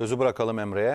Sözü bırakalım Emre'ye.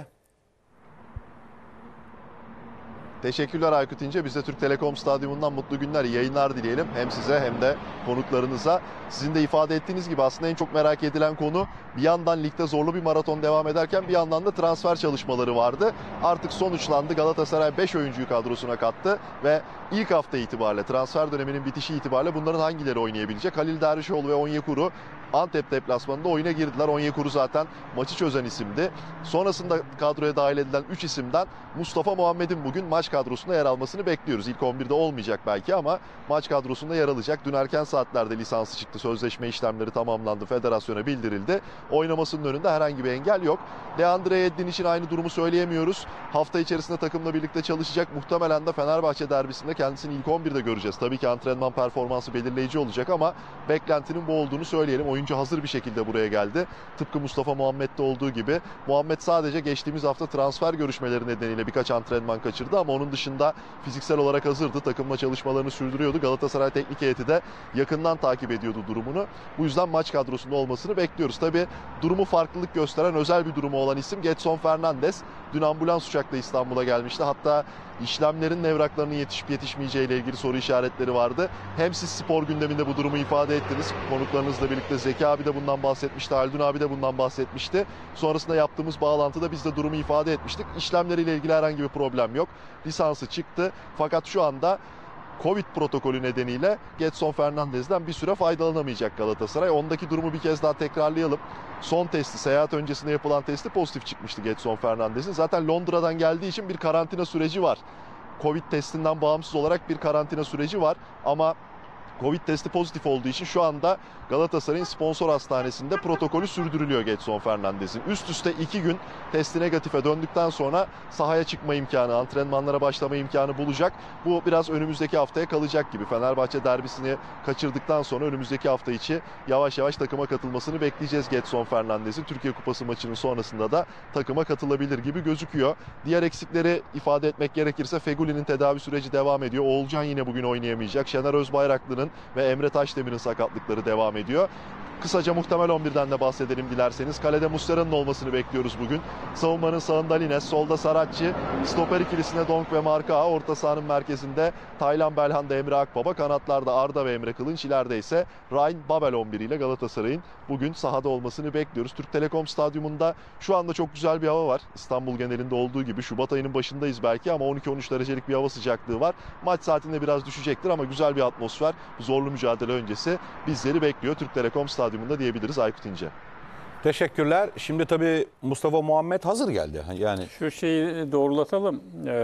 Teşekkürler Aykut İnce. Biz de Türk Telekom Stadyumundan mutlu günler, iyi yayınlar dileyelim. Hem size hem de konuklarınıza. Sizin de ifade ettiğiniz gibi aslında en çok merak edilen konu, bir yandan ligde zorlu bir maraton devam ederken bir yandan da transfer çalışmaları vardı. Artık sonuçlandı. Galatasaray 5 oyuncuyu kadrosuna kattı ve ilk hafta itibariyle, transfer döneminin bitişi itibariyle bunların hangileri oynayabilecek? Halil Dervişoğlu ve Onyekuru Antep deplasmanında oyuna girdiler. Onyekuru zaten maçı çözen isimdi. Sonrasında kadroya dahil edilen 3 isimden Mustafa Muhammed'in bugün maç kadrosunda yer almasını bekliyoruz. İlk 11'de olmayacak belki ama maç kadrosunda yer alacak. Dün erken saatlerde lisansı çıktı. Sözleşme işlemleri tamamlandı. Federasyona bildirildi. Oynamasının önünde herhangi bir engel yok. Leandre Edin için aynı durumu söyleyemiyoruz. Hafta içerisinde takımla birlikte çalışacak. Muhtemelen de Fenerbahçe derbisinde kendisini ilk 11'de göreceğiz. Tabii ki antrenman performansı belirleyici olacak ama beklentinin bu olduğunu söyleyelim. Oyuncu hazır bir şekilde buraya geldi. Tıpkı Mustafa Muhammed'de olduğu gibi. Muhammed sadece geçtiğimiz hafta transfer görüşmeleri nedeniyle birkaç antrenman kaçırdı ama onun dışında fiziksel olarak hazırdı. Takımla çalışmalarını sürdürüyordu. Galatasaray teknik heyeti de yakından takip ediyordu durumunu. Bu yüzden maç kadrosunda olmasını bekliyoruz. Tabii durumu farklılık gösteren, özel bir durumu olan isim Gedson Fernandes. Dün ambulans uçakla İstanbul'a gelmişti. Hatta işlemlerin evraklarının yetişip yetişmeyeceği ile ilgili soru işaretleri vardı. Hem siz spor gündeminde bu durumu ifade ettiniz. Konuklarınızla birlikte Zeki abi de bundan bahsetmişti. Haldun abi de bundan bahsetmişti. Sonrasında yaptığımız bağlantıda biz de durumu ifade etmiştik. İşlemleriyle ilgili herhangi bir problem yok. Lisansı çıktı. Fakat şu anda Covid protokolü nedeniyle Gedson Fernandes'den bir süre faydalanamayacak Galatasaray. Ondaki durumu bir kez daha tekrarlayalım. Son testi, seyahat öncesinde yapılan testi pozitif çıkmıştı Gedson Fernandes'in. Zaten Londra'dan geldiği için bir karantina süreci var. Covid testinden bağımsız olarak bir karantina süreci var ama Covid testi pozitif olduğu için şu anda Galatasaray'ın sponsor hastanesinde protokolü sürdürülüyor Gedson Fernandes'in. Üst üste 2 gün testi negatife döndükten sonra sahaya çıkma imkanı, antrenmanlara başlama imkanı bulacak. Bu biraz önümüzdeki haftaya kalacak gibi. Fenerbahçe derbisini kaçırdıktan sonra önümüzdeki hafta içi yavaş yavaş takıma katılmasını bekleyeceğiz Gedson Fernandes'in. Türkiye Kupası maçının sonrasında da takıma katılabilir gibi gözüküyor. Diğer eksikleri ifade etmek gerekirse Fegüli'nin tedavi süreci devam ediyor. Oğulcan yine bugün oynayamayacak. Şener Özbayraklı'nın ve Emre Taşdemir'in sakatlıkları devam ediyor. Kısaca muhtemel 11'den de bahsedelim dilerseniz. Kalede Muslera'nın olmasını bekliyoruz bugün. Savunmanın sağında Lines, solda Saratçı, stoper ikilisine Donk ve Marka, orta sahanın merkezinde Taylan Belhanda, Emre Akbaba, kanatlarda Arda ve Emre Kılınç, ileride ise Ryan Babel 11 ile Galatasaray'ın bugün sahada olmasını bekliyoruz. Türk Telekom Stadyumunda şu anda çok güzel bir hava var. İstanbul genelinde olduğu gibi Şubat ayının başındayız belki ama 12-13 derecelik bir hava sıcaklığı var. Maç saatinde biraz düşecektir ama güzel bir atmosfer, zorlu mücadele öncesi bizleri bekliyor Türk Telekom Stadyumunda diyebiliriz Aykut İnce. Teşekkürler. Şimdi tabii Mustafa Muhammed hazır geldi. Yani şu şeyi doğrulatalım.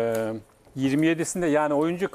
27'sinde yani oyuncu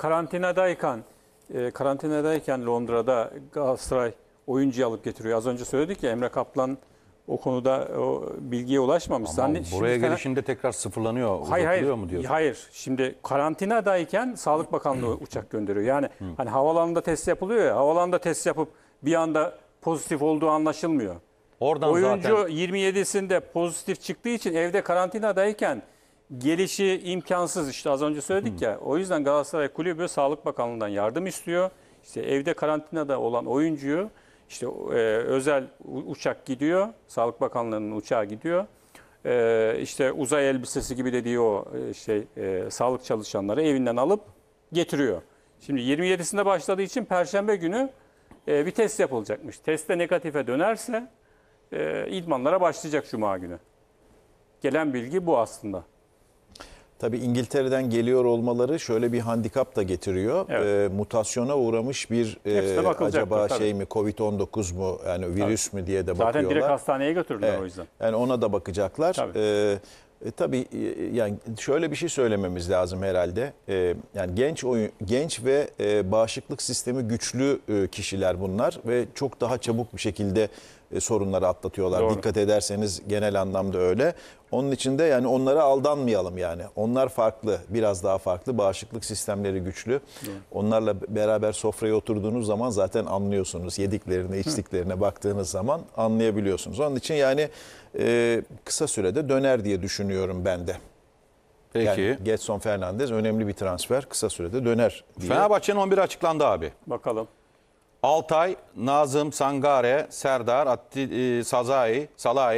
karantinadayken Londra'da Galatasaray oyuncuyu alıp getiriyor. Az önce söyledik ya, Emre Kaplan o konuda o bilgiye ulaşmamış. ama buraya gelişinde tekrar sıfırlanıyor, uzatılıyor mu diyorsun? Hayır. Şimdi karantinadayken Sağlık Bakanlığı uçak gönderiyor. Yani hani havalanında test yapılıyor ya. Havalanında test yapıp bir anda pozitif olduğu anlaşılmıyor. Oradan oyuncu zaten 27'sinde pozitif çıktığı için evde karantinadayken gelişi imkansız, işte az önce söyledik ya. O yüzden Galatasaray Kulübü Sağlık Bakanlığı'ndan yardım istiyor. İşte evde karantinada olan oyuncuyu işte özel uçak gidiyor. Sağlık Bakanlığı'nın uçağı gidiyor. İşte uzay elbisesi gibi dediği o sağlık çalışanları evinden alıp getiriyor. Şimdi 27'sinde başladığı için Perşembe günü bir test yapılacakmış. Testte negatife dönerse idmanlara başlayacak Cuma günü. Gelen bilgi bu aslında. Tabii İngiltere'den geliyor olmaları şöyle bir handikap da getiriyor. Evet. Mutasyona uğramış bir acaba tabii. şey mi, Covid-19 mu, yani virüs mü diye de bakıyorlar. Zaten direkt hastaneye götürdüler o yüzden. Yani ona da bakacaklar. Tabii. Tabii yani şöyle bir şey söylememiz lazım herhalde. Yani genç ve bağışıklık sistemi güçlü kişiler bunlar ve çok daha çabuk bir şekilde sorunları atlatıyorlar. Doğru. Dikkat ederseniz genel anlamda öyle. Onun için de yani onlara aldanmayalım yani. Onlar farklı, biraz daha farklı. Bağışıklık sistemleri güçlü. Doğru. Onlarla beraber sofraya oturduğunuz zaman zaten anlıyorsunuz. Yediklerine, içtiklerine baktığınız zaman anlayabiliyorsunuz. Onun için yani kısa sürede döner diye düşünüyorum ben de. peki. Yani Gedson Fernandes önemli bir transfer. Kısa sürede döner diye. Fenerbahçe'nin 11 açıklandı abi. Bakalım. Altay, Nazım, Sangare, Serdar, Salahi,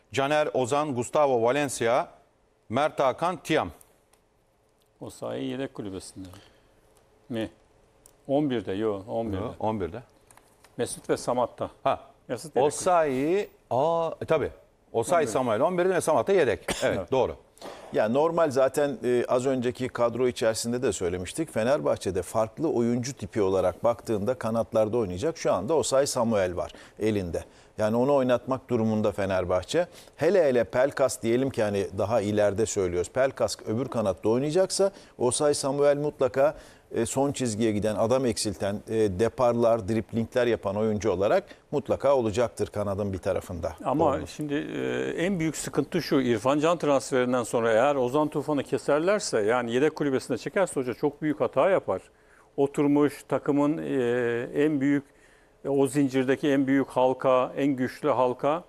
Caner, Ozan, Gustavo Valencia, Mert Hakan, Tiam. Osayi yedek kulübesinde mi? 11'de, yok 11'de. 11'de. Mesut ve Samat'ta. Ha. Mesut yedek Osayi, tabii. Osayi Samuel 11'de ve Samat'a yedek. Evet, doğru. Ya normal zaten az önceki kadro içerisinde de söylemiştik. Fenerbahçe'de farklı oyuncu tipi olarak baktığında kanatlarda oynayacak. Şu anda Osayi Samuel var elinde. Yani onu oynatmak durumunda Fenerbahçe. Hele hele Pelkas diyelim ki hani daha ileride söylüyoruz. Pelkas öbür kanatta oynayacaksa Osayi Samuel mutlaka son çizgiye giden, adam eksilten, deparlar, driplingler yapan oyuncu olarak mutlaka olacaktır kanadın bir tarafında. Ama Doğru. şimdi en büyük sıkıntı şu: İrfan Can transferinden sonra eğer Ozan Tufan'ı keserlerse, yani yedek kulübesine çekerse hoca çok büyük hata yapar. Oturmuş takımın en büyük, o zincirdeki en büyük halka, en güçlü halka,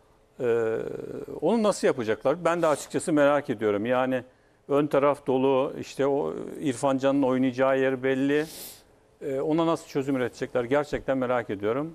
onu nasıl yapacaklar? Ben de açıkçası merak ediyorum. Yani ön taraf dolu, işte o İrfan Can'ın oynayacağı yer belli. Ona nasıl çözüm üretecekler? Gerçekten merak ediyorum.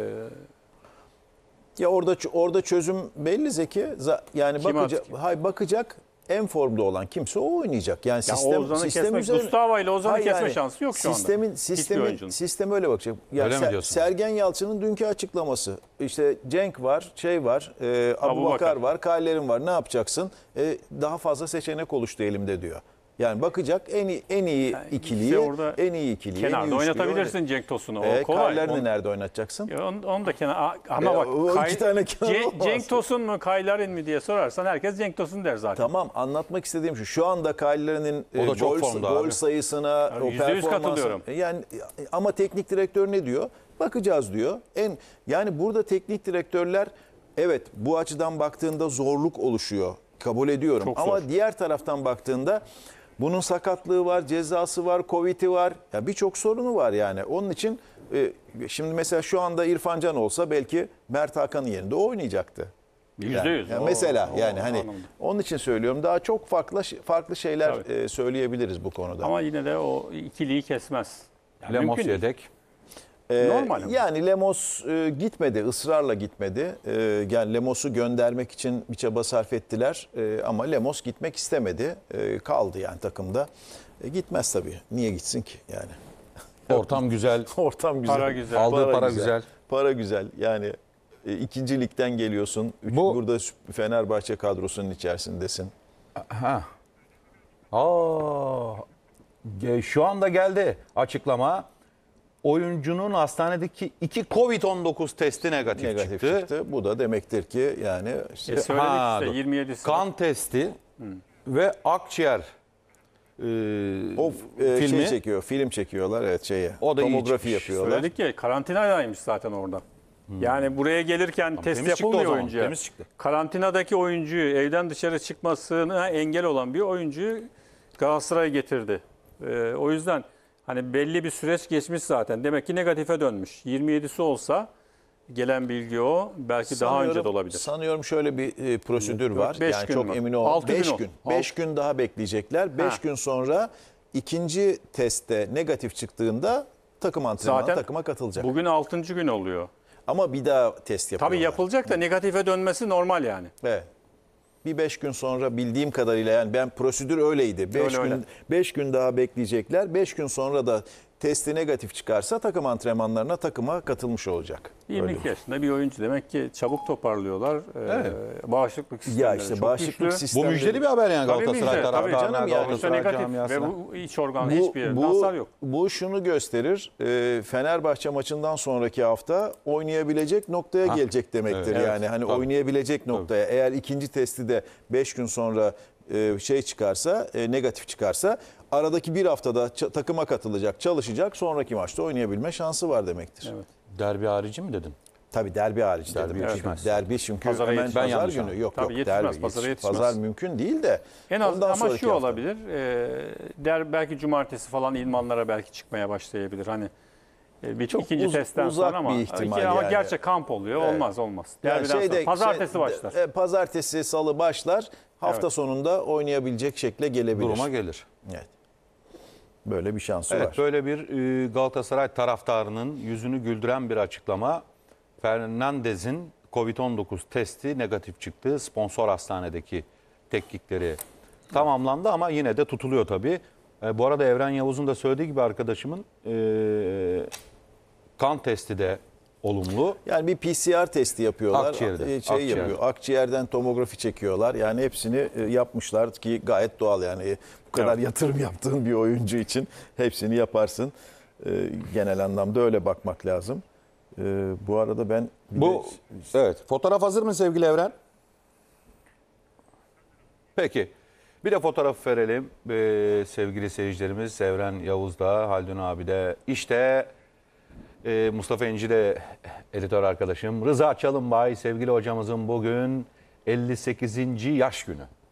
Ya orada çözüm belli Zeki. Yani Kim bakacak, artık? bakacak en formda olan kimse o oynayacak. Yani Ya sistem Ozan'ı sistem kesmek, üzerine. Gustavo ile Ozan'ı Hayır kesme yani, şansı yok şu anda. Hiçbir oyuncunun. Sistem öyle bakacak. Ya Öyle mi diyorsun? Sergen Yalçın'ın dünkü açıklaması. İşte Cenk var, Abubakar var, Kayler'in var. Ne yapacaksın? Daha fazla seçenek oluştu elimde diyor. Yani bakacak en iyi ikiliyi, işte orada en iyi ikiliyi, en iyi Kenarda üçlüyü oynatabilirsin Cenk Tosun'u. O kolay. Kayler'ini nerede oynatacaksın? Onu da kenar, ama bak o iki tane kenar olmaz. Cenk Tosun mu Kaylarin mi diye sorarsan herkes Cenk Tosun der zaten. Tamam, anlatmak istediğim şu anda Kayler'in O da çok formda gol abi. sayısına, o %100 performansa. katılıyorum. Yani ama teknik direktör ne diyor? Bakacağız diyor. Yani burada teknik direktörler evet bu açıdan baktığında zorluk oluşuyor. Kabul ediyorum. Çok Ama zor. diğer taraftan baktığında bunun sakatlığı var, cezası var, Covid'i var. Ya birçok sorunu var yani. Onun için şimdi mesela şu anda İrfan Can olsa belki Mert Hakan'ın yerinde o oynayacaktı. %100. Yani mesela yani hani anlamda. onun için söylüyorum, daha çok farklı şeyler Tabii. Söyleyebiliriz bu konuda. Ama yine de o ikiliyi kesmez. Yani Lemos mümkün değil. yedek. normal ama. Yani Lemos gitmedi, ısrarla gitmedi. Yani Lemos'u göndermek için bir çaba sarf ettiler ama Lemos gitmek istemedi. Kaldı yani takımda. Gitmez tabii. Niye gitsin ki yani? Ortam güzel. Ortam güzel. Para güzel. Aldığı para güzel. Para güzel. Yani ikinci ligden geliyorsun. Burada Fenerbahçe kadrosunun içerisindesin. Ha. Şu anda geldi açıklama. Oyuncunun hastanedeki 2 Covid-19 testi negatif, çıktı. Bu da demektir ki yani işte Söyledik işte dur. 27'si. Kan testi ve akciğer filmi. film çekiyorlar evet O da iyi tomografi çıkmış. yapıyorlar. Söyledik ya, karantinadaymış zaten orada. Yani buraya gelirken test temiz çıktı o yapılmıyor zaman, oyuncuya. temiz çıktı. Karantinadaki oyuncuyu, evden dışarı çıkmasına engel olan bir oyuncuyu Galatasaray getirdi. O yüzden hani belli bir süreç geçmiş zaten. Demek ki negatife dönmüş. 27'si olsa, gelen bilgi o. Belki daha önce de olabilir. Sanıyorum şöyle bir prosedür var. beş Yani gün çok mü? emin ol. 6 5 gün o. gün. 5 gün daha bekleyecekler. 5 gün sonra ikinci testte negatif çıktığında takım antrenmanına Zaten takıma katılacak. Bugün 6. gün oluyor. Ama bir daha test yapıyorlar. Tabii yapılacak da negatife dönmesi normal yani. Evet. Bir 5 gün sonra bildiğim kadarıyla yani ben prosedür öyleydi. 5 Öyle. gün 5 gün daha bekleyecekler. 5 gün sonra da testi negatif çıkarsa takım antrenmanlarına takıma katılmış olacak. 22 yaşında bir oyuncu, demek ki çabuk toparlıyorlar. Bağışıklık sistemleri Ya işte çok bağışıklık güçlü. Bu sistemleri. müjdeli bir haber yani Tabii Galatasaray müjde, tabii taraftarına, canım yani. Sonuçta Galatasaray negatif camiasına. ve bu iç organ hiçbir yerinde hasar yok. Bu şunu gösterir. Fenerbahçe maçından sonraki hafta oynayabilecek noktaya gelecek demektir. Evet. Yani hani Tabii. oynayabilecek noktaya. Eğer ikinci testi de 5 gün sonra çıkarsa, negatif çıkarsa aradaki bir haftada takıma katılacak, çalışacak. Sonraki maçta oynayabilme şansı var demektir. Evet. Derbi harici mi dedim? Tabii derbi hariç Derbi dedim. yetişmez. Derbi çünkü Pazara hemen yetişmez. Ben pazar yanlış günü. anladım. Yok Tabii yok yetişmez, derbi pazara yetişmez. yetişmez. Pazar mümkün değil de. En az ondan ama sonraki şu hafta. olabilir. Belki cumartesi falan idmanlara belki çıkmaya başlayabilir. Hani ikinci testten uzak sonra ama bir ihtimal ama yani. gerçek kamp oluyor. Evet. Olmaz. Yani Derbiden sonra. Pazartesi başlar. Pazartesi, salı başlar. Hafta Evet. sonunda oynayabilecek şekle gelebilir. Duruma gelir. Evet. Böyle bir şansı Evet, var. böyle bir Galatasaray taraftarının yüzünü güldüren bir açıklama. Fernandez'in Covid-19 testi negatif çıktı. Sponsor hastanedeki tetkikleri tamamlandı ama yine de tutuluyor tabii. Bu arada Evren Yavuz'un da söylediği gibi arkadaşımın kan testi de olumlu. Yani bir PCR testi yapıyorlar. Akciğerde. Yapıyor. Akciğerden tomografi çekiyorlar. Yani hepsini yapmışlar ki gayet doğal yani. Bu kadar yatırım yaptığın bir oyuncu için hepsini yaparsın. Genel anlamda öyle bakmak lazım. Bu arada ben Evet. Fotoğraf hazır mı sevgili Evren? Peki. Bir de fotoğraf verelim sevgili seyircilerimiz. Evren Yavuz da, Haldun abi de. İşte Mustafa İnci de editör arkadaşım. Rıza Çalınbay sevgili hocamızın bugün 58. yaş günü.